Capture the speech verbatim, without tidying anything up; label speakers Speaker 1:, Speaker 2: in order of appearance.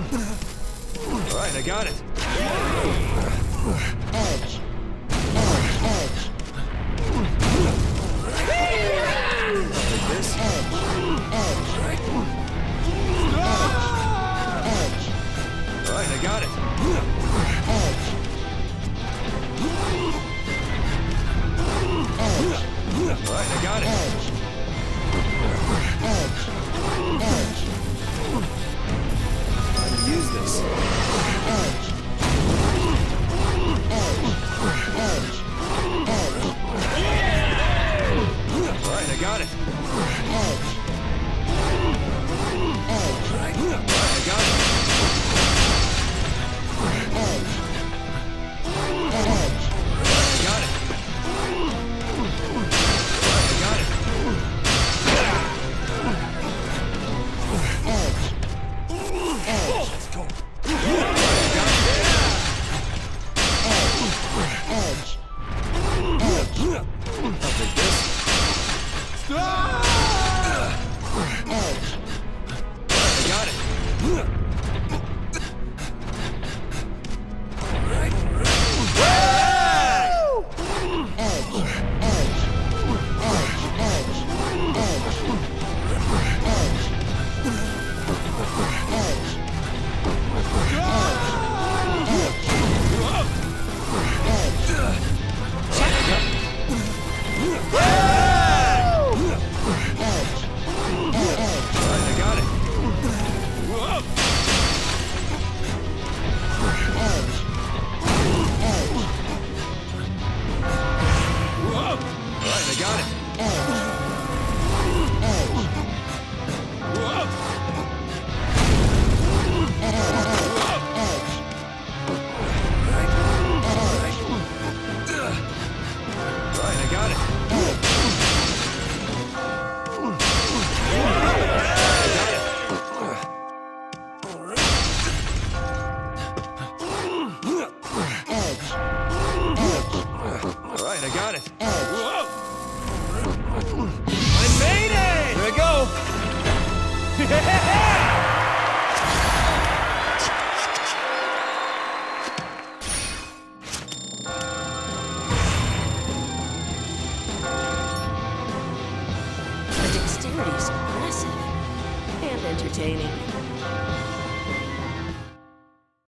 Speaker 1: All right, I got it.
Speaker 2: Edge. Edge.
Speaker 1: Like this.
Speaker 2: Edge. Edge. Edge.
Speaker 1: All right, I got it.
Speaker 2: Edge. Edge.
Speaker 1: All right, I got it.
Speaker 2: Edge. Edge. Edge.
Speaker 1: How to use this?
Speaker 2: Edge. Edge. Edge. Edge.
Speaker 1: All right, I got it.
Speaker 2: Edge. Edge.
Speaker 1: All right, I got it.
Speaker 2: Edge. Edge.
Speaker 1: I got it. All right, I got it.
Speaker 2: Edge. Edge.
Speaker 1: Let's go.
Speaker 2: Edge. Edge.
Speaker 1: Like this.
Speaker 2: Edge.
Speaker 1: I got it.
Speaker 2: Edge. Edge. Edge. Edge. Edge. Edge. Edge.
Speaker 1: All right, I got it. All right, I got it. All right, I got it. All right, I got it. I made it! Here I go.
Speaker 3: The dexterity is impressive and entertaining.